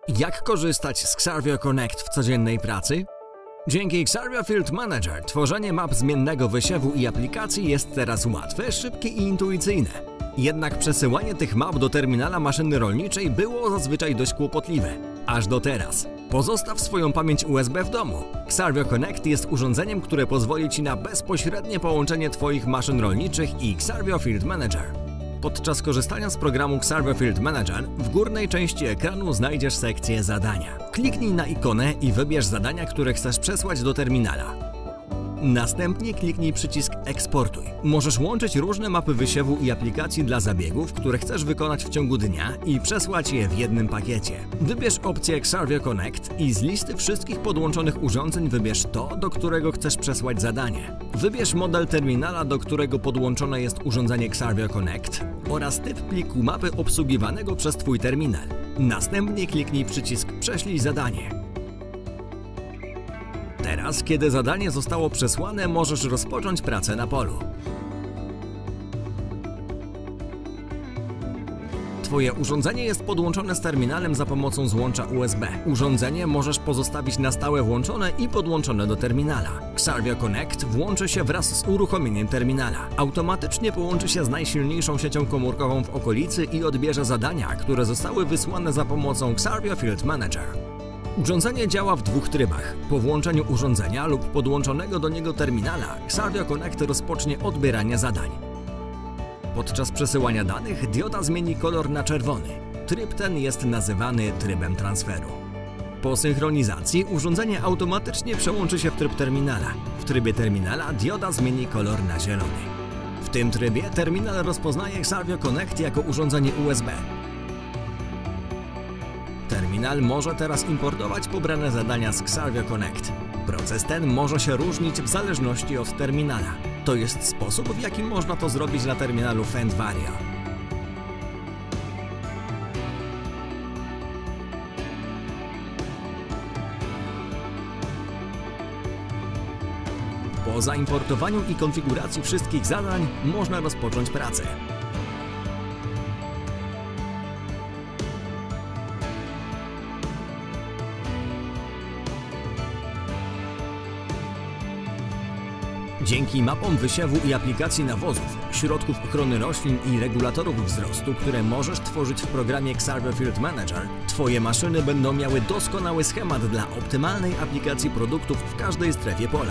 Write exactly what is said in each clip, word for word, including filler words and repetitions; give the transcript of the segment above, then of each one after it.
Jak korzystać z Xarvio Connect w codziennej pracy? Dzięki Xarvio Field Manager tworzenie map zmiennego wysiewu i aplikacji jest teraz łatwe, szybkie i intuicyjne. Jednak przesyłanie tych map do terminala maszyny rolniczej było zazwyczaj dość kłopotliwe. Aż do teraz. Pozostaw swoją pamięć U S B w domu. Xarvio Connect jest urządzeniem, które pozwoli Ci na bezpośrednie połączenie Twoich maszyn rolniczych i Xarvio Field Manager. Podczas korzystania z programu Xarvio Field Manager w górnej części ekranu znajdziesz sekcję Zadania. Kliknij na ikonę i wybierz zadania, które chcesz przesłać do terminala. Następnie kliknij przycisk Eksportuj. Możesz łączyć różne mapy wysiewu i aplikacji dla zabiegów, które chcesz wykonać w ciągu dnia i przesłać je w jednym pakiecie. Wybierz opcję Xarvio Connect i z listy wszystkich podłączonych urządzeń wybierz to, do którego chcesz przesłać zadanie. Wybierz model terminala, do którego podłączone jest urządzenie Xarvio Connect oraz typ pliku mapy obsługiwanego przez Twój terminal. Następnie kliknij przycisk Prześlij zadanie. Teraz, kiedy zadanie zostało przesłane, możesz rozpocząć pracę na polu. Twoje urządzenie jest podłączone z terminalem za pomocą złącza U S B. Urządzenie możesz pozostawić na stałe włączone i podłączone do terminala. Xarvio Connect włączy się wraz z uruchomieniem terminala. Automatycznie połączy się z najsilniejszą siecią komórkową w okolicy i odbierze zadania, które zostały wysłane za pomocą Xarvio Field Manager. Urządzenie działa w dwóch trybach. Po włączeniu urządzenia lub podłączonego do niego terminala Xarvio Connect rozpocznie odbieranie zadań. Podczas przesyłania danych dioda zmieni kolor na czerwony. Tryb ten jest nazywany trybem transferu. Po synchronizacji urządzenie automatycznie przełączy się w tryb terminala. W trybie terminala dioda zmieni kolor na zielony. W tym trybie terminal rozpoznaje Xarvio Connect jako urządzenie U S B. Terminal może teraz importować pobrane zadania z Xarvio Connect. Proces ten może się różnić w zależności od terminala. To jest sposób, w jaki można to zrobić na terminalu Fendvario. Po zaimportowaniu i konfiguracji wszystkich zadań można rozpocząć pracę. Dzięki mapom wysiewu i aplikacji nawozów, środków ochrony roślin i regulatorów wzrostu, które możesz tworzyć w programie Xarvio Field Manager, Twoje maszyny będą miały doskonały schemat dla optymalnej aplikacji produktów w każdej strefie pola.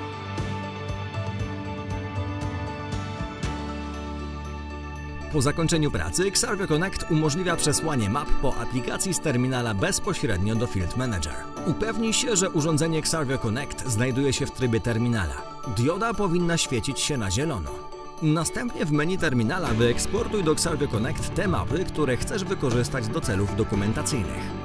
Po zakończeniu pracy Xarvio Connect umożliwia przesłanie map po aplikacji z terminala bezpośrednio do Field Manager. Upewnij się, że urządzenie Xarvio Connect znajduje się w trybie terminala. Dioda powinna świecić się na zielono. Następnie w menu terminala wyeksportuj do Xarvio Connect te mapy, które chcesz wykorzystać do celów dokumentacyjnych.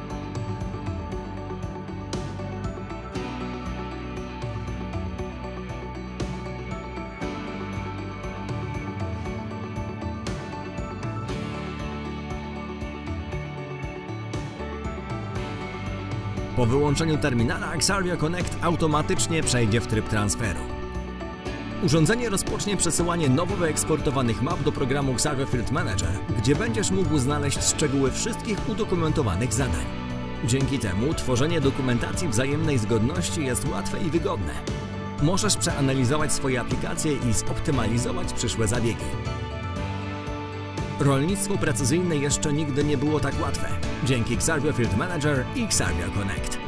Po wyłączeniu terminala Xarvio Connect automatycznie przejdzie w tryb transferu. Urządzenie rozpocznie przesyłanie nowo wyeksportowanych map do programu Xarvio Field Manager, gdzie będziesz mógł znaleźć szczegóły wszystkich udokumentowanych zadań. Dzięki temu tworzenie dokumentacji wzajemnej zgodności jest łatwe i wygodne. Możesz przeanalizować swoje aplikacje i zoptymalizować przyszłe zabiegi. Rolnictwo precyzyjne jeszcze nigdy nie było tak łatwe. Dzięki Xarvio Field Manager i Xarvio Connect.